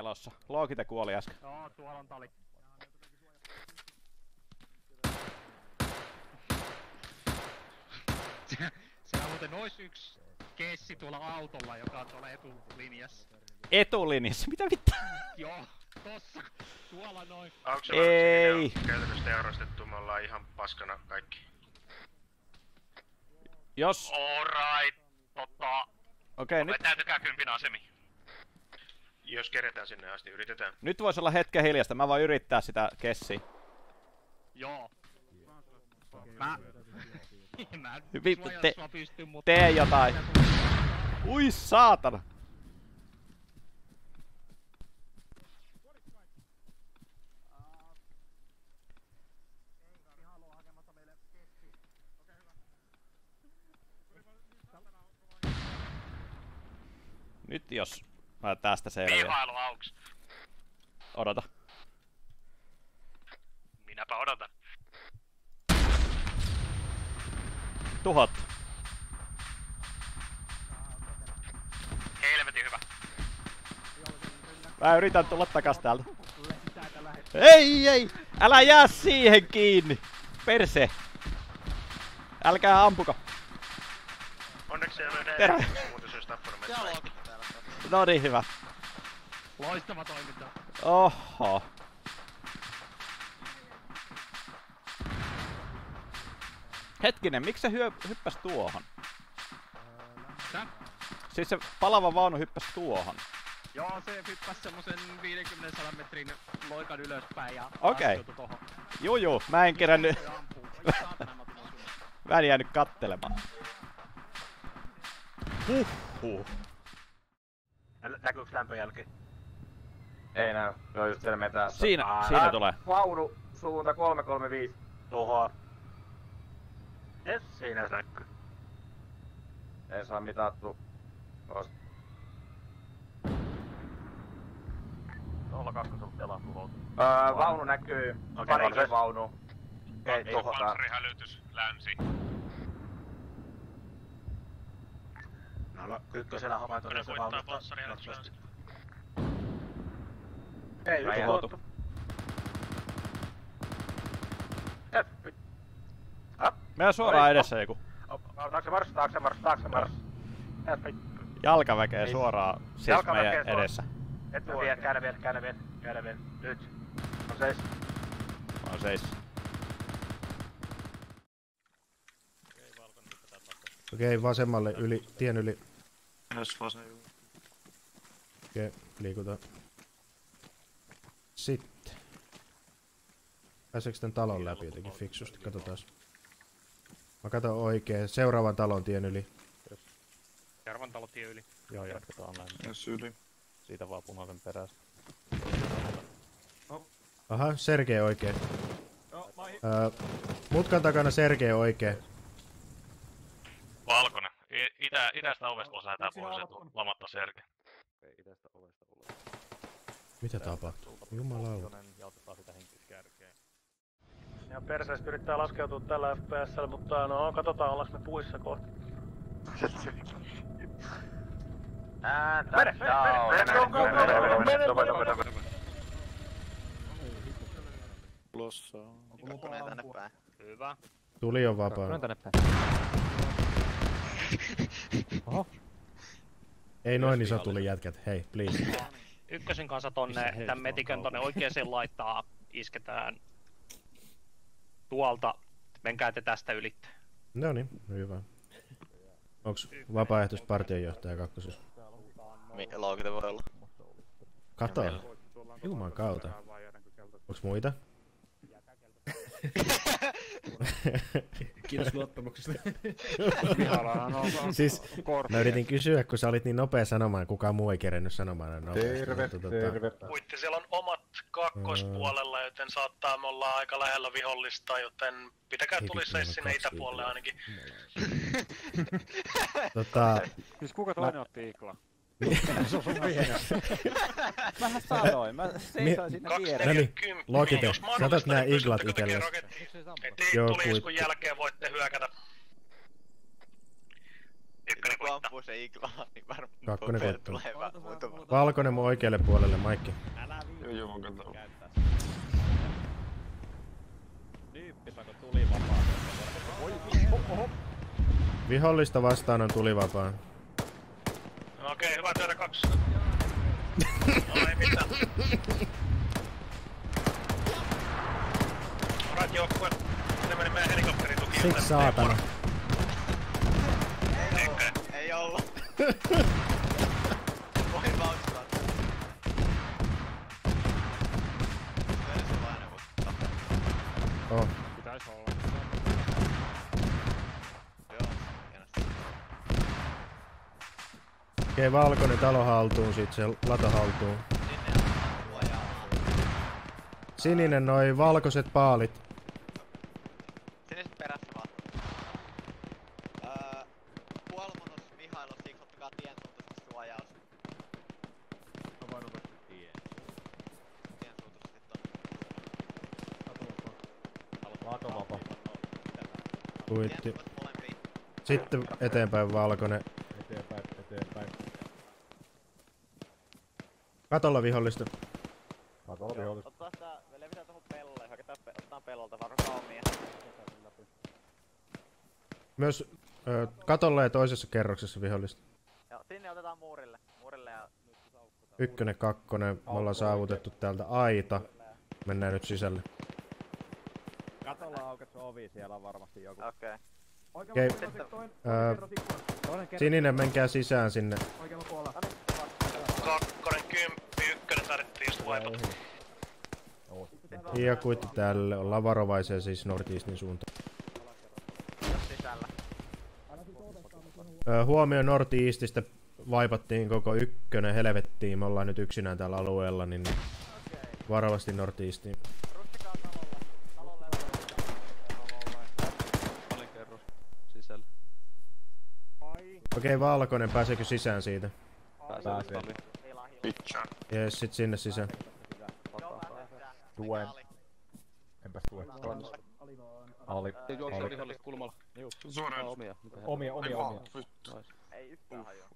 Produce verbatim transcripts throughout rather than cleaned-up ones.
talossa. Lookite kuoli äsken. Joo, tuolla on tali. Siellä muuten ois yks keissi tuolla autolla, joka on tuolla etulinjassa. Etulinjassa? Mitä vittu? Joo, tossa. Tuolla noin. Ei. Käytännössä teurastettu, me ollaan ihan paskana kaikki. Jos... Alright, tota... Okei, nyt... Täytykää kympin asemi. Jos keretään sinne asti, yritetään. Nyt vois olla hetken hiljasta, mä voin yrittää sitä kessiä. Joo. Mä... Mä en Vittu, te... sua pysty, mutta... Tee jotain. Ui saatana. Nyt jos mä tästä selviän. Pihailu auks. Odota. Minäpä odotan. Tuhot. Helvetin hyvä. Mä yritän tulla takas täältä. Ei, ei! Älä jää siihen kiinni! Perse! Älkää ampuko. Onneksi siellä menee. Terve! Muuten se olisi tappanut meitä. No niin, hyvä. Loistava toiminta. Oho. Hetkinen, miksi se hyö, hyppäs tuohon? Tää? Siis se palava vaunu hyppäs tuohon. Joo, se hyppäs semmosen viisikymmentä metrin loikan ylöspäin ja Okei. okay. Tohon. Juu juu, mä en kerännyt... Mä en jäänyt kattelemaan. Huhhuh. Näkyykö lämpöjälki? Ei näy, se on just siellä metässä. Siinä, Aa, siinä ää, tulee. Vaunu suunta kolme kolme viisi. Tuhoa. Yes, siinä se näkyy. Ei saa mitattu. Ois. nolla kaksi telaan tuhoutu. Öö, vaunu näkyy. Okay, parikin vaunu. Okei, okay, tuhotaan. Panssarihälytys, länsi. No, ykkösellä havaintoja se voittaa panssarihälytys länsi. Ei, yksi tuhoutu. Heppi. Meillä on suoraan edessä joku. Taakse mars, taakse mars, taakse mars. Heppi. Jalkaväkeä suoraan siis meidän edessä. Etu vie, käydä vielä, käydä vielä, käydä vielä. Nyt. On seis. On seis. Okei, vasemmalle yli, tien yli. Jos vasen yli. Okei, liikutaan. Sitten. Pääseekö tän talon läpi jotenkin fiksusti? Katsotaan. Mä katon oikein. Seuraavan talon tien yli. Seuraavan talon tien yli. Joo, jatketaan näin. Jos yli. Siitä vaan punaisen perässä. Aha, Sergei oikein. Öö, mutkan takana Sergei oikein. Valkonen. I itä, itästä ovesta osaa lähetään pois, lamatta Sergei. Itästä ovesta ulos. Mitä tapahtuu? Jumalauta. Ja otetaan sitä henkiskärkeä. Ja perseestä yrittää laskeutua tällä F P S:llä, mutta no katsotaan ollaanko me puissa kohta. And that's down. Mene, go, go, go, mene, mene, mene. Lossa. Menee tänne päin. Hyvä. Tuli on vapaa. Mene tänne päin. Oho. Ei noin iso tuli jätkät, hei, please. Ykkösen kanssa tonne, tän metikön tonne oikeeseen laittaa, isketään tuolta, menkää te tästä ylitte. Noniin, hyvä. Onks vapaaehtoispartionjohtaja kakkosessa? Mikä loogite voi olla? Kato. Juman kautta. Onks muita? Kiitos luottamuksesta. Siis mä yritin kysyä, kun sä olit niin nopea sanomaan, kukaan muu ei kerennyt sanomaan nopeasti. Terve, mutta, terve. Puitte, siellä on omat kakkospuolella, joten saattaa me olla aika lähellä vihollista, joten pitäkää tulissa sinne itäpuolelle ainakin. Tota... Siis kuka toinen otti Iikla? Se on sun mies. Mähän sanoin, mä seisoin siinä vieressä. Noniin, Logite, saatat nää iglat itelles. Tuli iskun jälkeen voitte hyökätä. Ykkönen kuittaa. ampuu se iglaa, niin varmaan Kakkonen Popeye koittaa. tulee vähän muutama. Valkoinen mun oikealle puolelle, Maikki. Älä Joo, joo, mä katson. käyttää sitä. Tyyppi saako tuli vapaa. Vihollista vastaan on tulivapaa. No okei, hyvä työtä kaksi. No ei mitään. Right joukkue. Ne meni meidän helikopteritukiin. Siksi saatana. Eikä. Ei ollu. Voi maustaa. Persulainen mutta. Oh. Pitäis olla. Joo, hienosti. Okei, valkoinen talo haltuun, sit se lato haltuun. Sinne on suojaa. Sininen noi valkoiset paalit. Sinne sit perässä vaan. Öö, puolimatos Mihailo, siksi ottakaa tien suuntaisesti suojaus. Tien suuntaisesti tonne. Lato vapaa. Kuitti. Tien suuntaisesti molempiin. Sitten eteenpäin valkoinen. Eteenpäin, eteenpäin. Katolla vihollista. Lato vihollista. Ottaa sitä, me levitään tohon pellolle, otetaan pellolta, varmaan omia. Myös ö, katolla ja toisessa kerroksessa vihollista. Joo, sinne otetaan muurille. Muurille ja... Ykkönen, kakkonen. Me ollaan saavutettu täältä aita. Mennään nyt sisälle. Katolla aukes ovi, siellä on varmasti joku. Okei. Okei. Ö, sininen, menkää sisään sinne. Kakkonen, kymppi, ykkönen tarvittiin just vaiput. Ja kuitti tälle. Ollaan varovaisia siis Northeastin suuntaan. Sisällä. Ö, huomio Northeastista. Vaipattiin koko ykkönen helvettiin. Me ollaan nyt yksinään täällä alueella, niin varovasti Northeastiin. Rustikaa talolle. Talolle ja Olin kerros sisällä. Okei, valkoinen. Pääseekö sisään siitä? Pääsee. Pitcha. Jees, sit sinne sisään. Tuen. Enpäs tue. Ali. Te juoksee vihollista kulmalla. Suoraan. Omia. Omia, omia, omia. ei yhtään hajoa.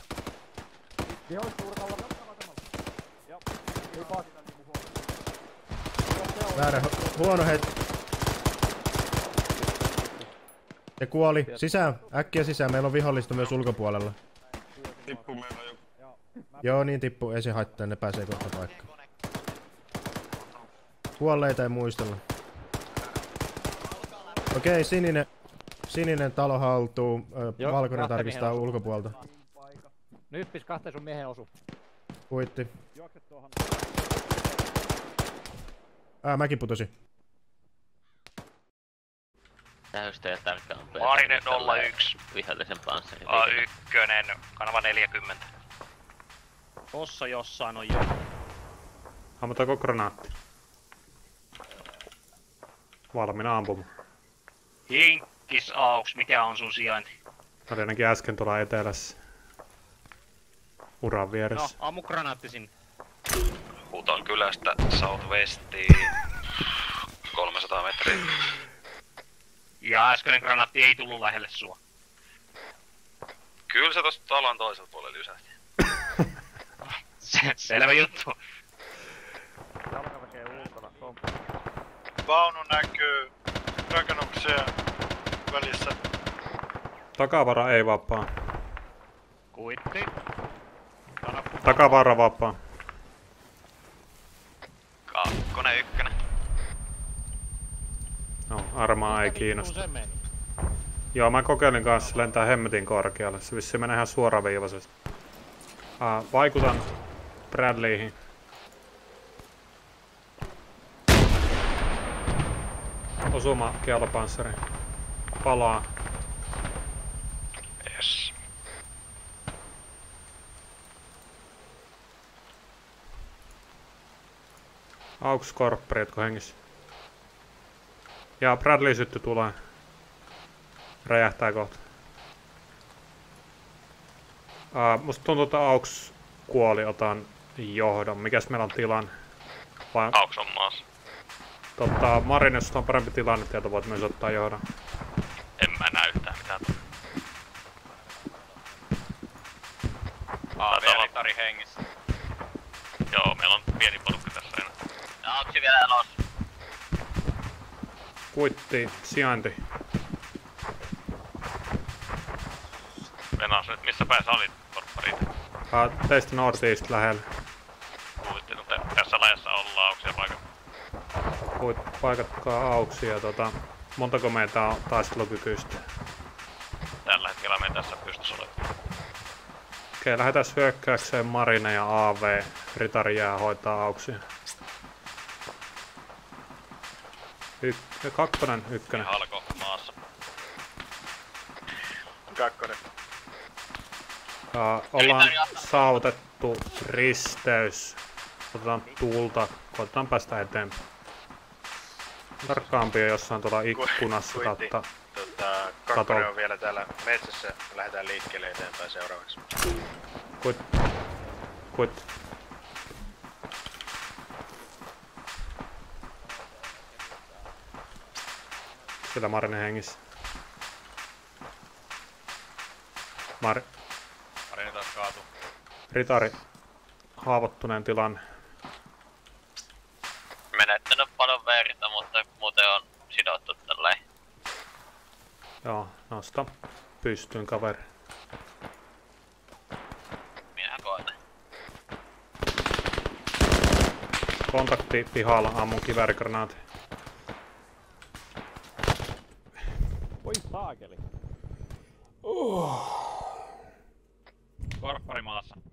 Väärä, hu- huono hetki. Se kuoli. Sisään, äkkiä sisään. Meillä on vihollista myös ulkopuolella. Tippu meillä joku. Joo, niin tippu. Ei se haittaa, ne pääsee kohta paikkaan. Kuolleita ei muistella. Okei, sininen. Sininen talo haltuu. Ö, Joo, valkoinen kahteen tarkistaa miehen ulkopuolta. Nyppis kahteen sun miehen osu. Kuitti. Juokse tuohon. Ää, mäkin putosi. Tähystäjät tarkkaan. Marine nolla yksi. Vihollisen panssarin. A yksi, kanava neljäkymmentä. Tossa jossain on jo. Ammutaanko granaatti? Valmiina ampumaan. Hinkkis auks, mikä on sun sijainti? Mä olin ainakin äsken tuolla etelässä. Uran No, vieressä. ammu granaatti sinne. Huton kylästä Southwestiin. kolmesataa metriä. Ja äskeinen granaatti ei tullut lähelle sua. Kyllä se tosta talon toisella puolella lysähti. Se, selvä juttu. Vaunu näkyy rakennuksia välissä. Takavara ei vapaa. Kuitti. Takavara vapaa. Kakkonen, ykkönen. No, armaa ei kiinnosta. Joo, mä kokeilin kanssa lentää hemmetin korkealle. Se vissiin menee ihan suoraviivaisesti. Ää, vaikutan Bradleyhin. Osuma keulapanssari. Palaa. Yes. Auks korppari, etko hengissä? Ja Bradley sytty tulee. Räjähtää kohta. Ää, musta tuntuu, että Auks kuoli, otan johdon. Mikäs meillä on tilanne? Vai... Auks on maassa. Totta, Marin, jos on parempi tilannetieto, voit myös ottaa johdon. En mä näe yhtään mitään. Aa, vielä Ritari hengissä. Joo, meillä on pieni porukka tässä enää. Ja onks se vielä elossa? Kuitti, sijainti. Venäs nyt, missä päin sä olit, torpparit? Ah, teistä Northeast lähellä. Kuulitte, no tässä läjässä ollaan, onks siellä paikat? Kuit, paikatkaa auksi ja tota, montako meitä on taistelukykyistä? Tällä hetkellä me tässä pystyssä olemaan. Okei, lähdetään hyökkäykseen Marine ja A V. Ritari jää hoitaa auksia. Yk- kakkonen, ykkönen. Halko maassa. Kakkonen. Uh, ollaan saavutettu risteys. Otetaan tuulta, koitetaan päästä eteenpäin. Tarkkaampi on jossain tuolla ikkunassa kautta. Tota, kakkonen on vielä täällä metsässä. Lähdetään liikkeelle eteenpäin seuraavaksi. Kuit. Kuit. Sillä Marine hengissä. Mar... Marine taas kaatu. Ritari. Haavoittuneen tilanne. Menettänyt paljon verta, mutta muuten on sidottu tälleen. Joo, nosta pystyyn kaveri. Minähän koen. Kontakti pihalla, ammun kiväärigranaatin. Voi saakeli. Korppari maassa.